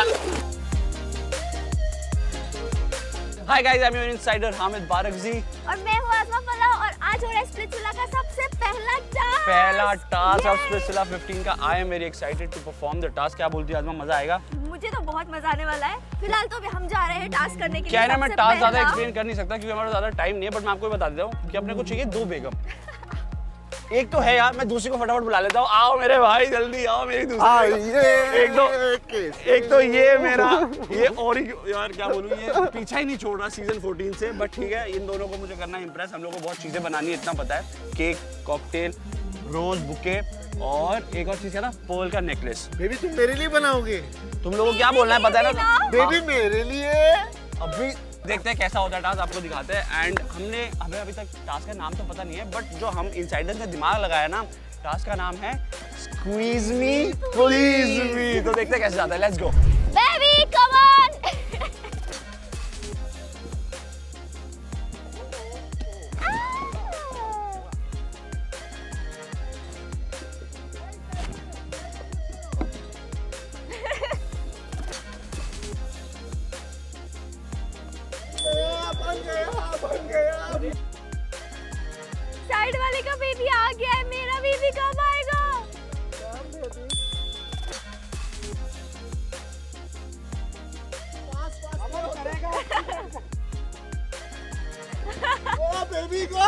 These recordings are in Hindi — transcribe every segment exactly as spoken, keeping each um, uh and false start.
Hi guys, I'm your insider Hamid Bargaji और मैं हूँ आसमा फलाह और आज हो रहा है स्प्लिट्सविला का सबसे पहला टास्क। पहला टास्क ऑफ स्प्लिट्सविला पंद्रह का। I am very excited to perform the task। क्या बोलती है आसमा, मजा आएगा? मुझे तो बहुत मजा आने वाला है। फिलहाल तो हम जा रहे हैं टास्क करने के लिए। क्या है ना, मैं टास्क ज्यादा एक्सप्लेन कर नहीं सकता क्योंकि हमारा ज्यादा टाइम नहीं है, बट मैं आपको बता देता हूँ कि अपने को चाहिए दो बेगम। एक तो है यार, मैं दूसरी को फटाफट बुला लेता हूँ। आओ मेरे भाई, जल्दी आओ मेरी दूसरी। एक तो एक तो ये मेरा ये और ही यार क्या बोलूँ, ये पीछा ही नहीं छोड़ रहा सीजन चौदह से। बट ठीक है, इन दोनों को मुझे करना इम्प्रेस। हम लोग को बहुत चीजें बनानी है, इतना पता है। केक, कॉकटेल, रोज बुके और एक और चीज है ना, पर्ल का नेकलेस। बेबी तुम मेरे लिए बनाओगे? तुम लोगों को क्या बोलना है पता है ना? बेबी मेरे लिए। अभी देखते हैं कैसा होता है टास्क, आपको दिखाते हैं। एंड हमने हमें अभी तक टास्क का नाम तो पता नहीं है, बट जो हम इनसाइडर से दिमाग लगाया ना, टास्क का नाम है स्क्वीज मी प्लीज मी। तो देखते हैं कैसे जाता है। Let's go baby, come on. Side वाले का बेबी आ गया है, मेरा बेबी कब आएगा? ओ बेबी को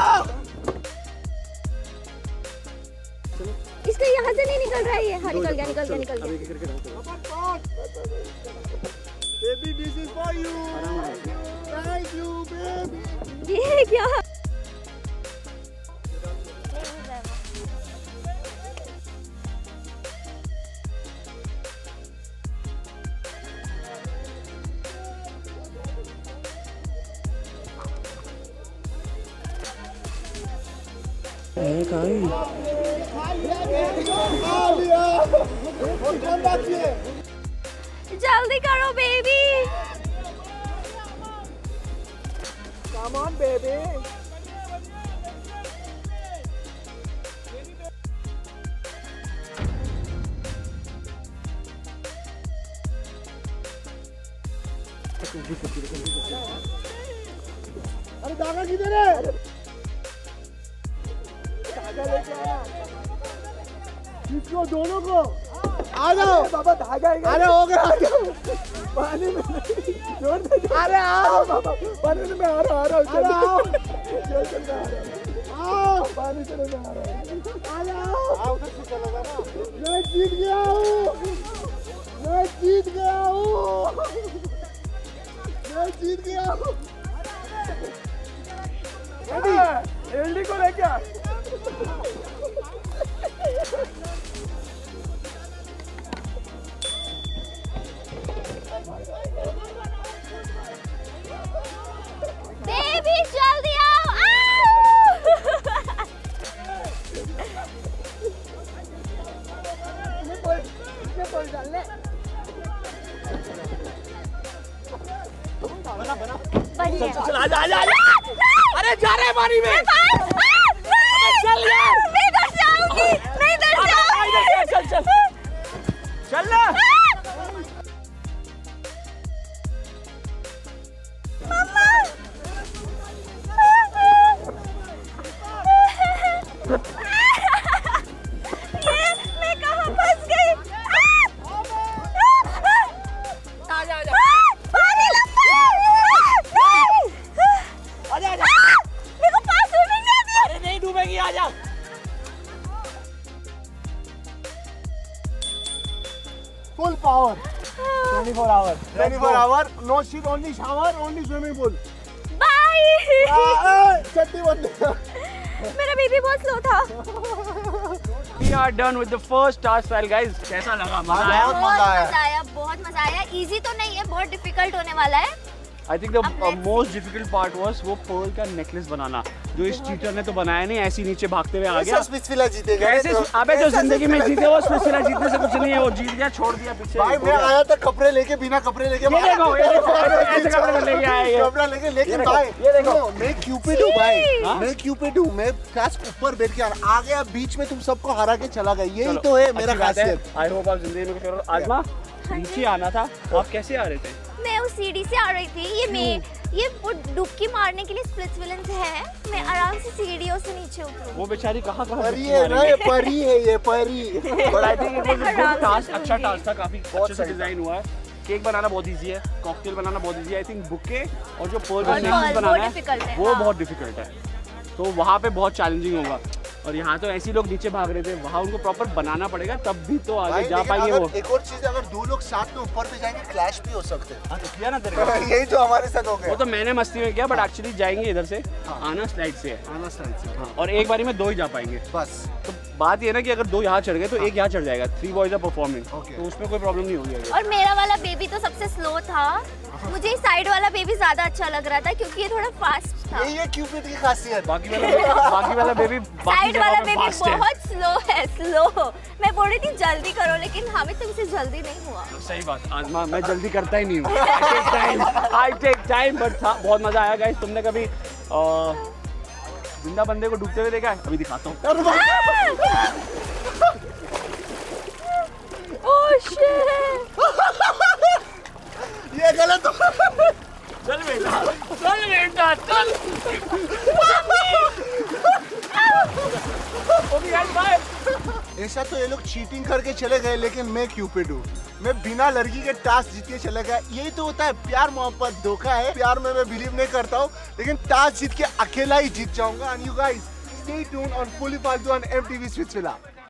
इसका यहाँ से नहीं निकल रहा है ये। हाँ निकल गया, निकल गया, निकल गया। Baby this is for you. Thank you baby. ये क्या? जल्दी करो बेबी। Come on baby। अरे धागा किधर है? धागा लेके आना। किसको? दोनों को। आ जाओ बाबा, धागा। अरे हो गया, आ जाओ पानी में। जोर से। अरे आओ बाबा, पानी में आ रहा आ रहा चलो आओ। चल चल आ रहा। आओ पानी से मैं आ रहा। आ जाओ। आओ उधर से चलोगा ना। मैं जीत गया हूँ, मैं जीत गया हूँ, मैं जीत गया हूँ। एलडी को लेके आ। बेबी जल्दी आओ। बना बना चल चल आजा आजा आजा। अरे जा रहे हैं पानी में। चल यार, मैं इधर से आऊंगी, मैं इधर से आऊंगी। चल चल चल ना। ये मैं कहाँ फंस गई? आजा आजा पानी लंबा है। आजा आजा। मेरे को पास स्विमिंग नहीं आती। अरे नहीं डूबेगी, आजा। Full power. चौबीस आवर चौबीस hour. No sheet, only shower, only swimming pool. Bye. चट्टी बंद। मेरा बेबी बहुत स्लो था। We are done with the first task file guys। कैसा लगा? मजा आया? बहुत मजा आया। मजा आया, बहुत मजा आया। इजी तो नहीं है, बहुत डिफिकल्ट होने वाला है। I think the most difficult part was वो पर्ल का नेकलेस बनाना, जो इस चीटर ने तो बनाया नहीं, ऐसे नीचे भागते हुए आ गया। स्प्लिट्सविला जीतेगा। कैसे? अबे जो जिंदगी में जीते वो स्प्लिट्सविला जीतने से कुछ नहीं है, वो जीत गया, छोड़ दिया पीछे। भाई मैं आया था कपड़े लेके, बिना कपड़े लेके। ये देखो, ये देखो, ऐसे कपड़े लेके आया ये। कपड़ा लेके, लेकिन भाई ये देखो, मैं क्यूपिड हूँ भाई, मैं क्यूपिड हूँ। मैं काश ऊपर बैठ के आ गया, बीच में तुम सबको हरा के चला गया। यही तो है मेरा खासियत। आई होप आप जिंदगी में कुछ करो। आजमा नीचे आना था, आप कैसे आ रहे थे? मैं उस सीढ़ी से आ रही थी। ये मैं ये वो डुबकी मारने के लिए स्प्लिट्स विलन है। मैं आराम से सीढ़ियों से नीचे उतरूं। वो बेचारी कहाँ कहाँ परी है ना, ये परी है, ये परी। But I think it was आराम से टास्क, अच्छा करूंगी। टास्क था, काफी अच्छे से डिजाइन हुआ है। केक बनाना बहुत इजी है, कॉकटेल बनाना बहुत इजी है। आई थिंक बुके और जो पर्ल और नेकलेस pearl, वो बनाना difficult है है, वो हाँ। बहुत डिफिकल्ट है, तो वहाँ पे बहुत चैलेंजिंग होगा। और यहाँ तो ऐसे ही लोग नीचे भाग रहे थे, वहाँ उनको प्रॉपर बनाना पड़ेगा, तब भी तो आगे भाई, जा लेकिन पाएंगे अगर वो। एक और चीज, अगर दो लोग साथ में ऊपर पे जाएंगे क्लैश भी हो सकते हैं। हाँ, तो किया ना तेरे को। यही तो हमारे साथ हो गया। वो तो मैंने मस्ती में किया, बट एक्चुअली जाएंगे इधर से, आना स्लाइड से है। आना साइड से, हाँ, और एक बारी में दो ही जा पाएंगे। बस। तो बात ये है ना कि अगर दो यहाँ चढ़ गए तो एक यहाँ चढ़ जाएगा। Three boys are performing, Okay. तो उसमें कोई प्रॉब्लम नहीं होगी आगे। और मेरा वाला बेबी तो सबसे स्लो था। मुझे साइड वाला बेबी ज्यादा अच्छा लग रहा था क्योंकि ये थोड़ा फास्ट था। यही है क्यूपिड की खासियत। बाकी वाला बाकी वाला बेबी बाकी साइड वाला जगहों में बेबी फास्ट है। बहुत स्लो है, स्लो। मैं बोल रही थी जल्दी करो, लेकिन हमें तुमसे जल्दी नहीं हुआ। सही बात, आजमा मैं जल्दी करता ही नहीं हूँ। I take time, I take time, but था बहुत मजा आया गाइस। तुमने कभी अ, जिंदा बंदे को डूबते हुए देखा है? अभी दिखाता हूँ। Oh shit! ये गलत हो। चल बेटा, चल बेटा, चल। Okay guys, bye. ऐसा तो ये लोग चीटिंग करके चले गए, लेकिन मैं क्यूपिड हूँ। मैं बिना लड़की के टास्क जीत के चले गया। यही तो होता है प्यार, मोहब्बत, धोखा है। प्यार में मैं बिलीव नहीं करता हूँ, लेकिन टास्क जीत के अकेला ही जीत जाऊंगा। And you guys stay tune on fully फालतू ऑन एमटीवी स्पिट्सविला।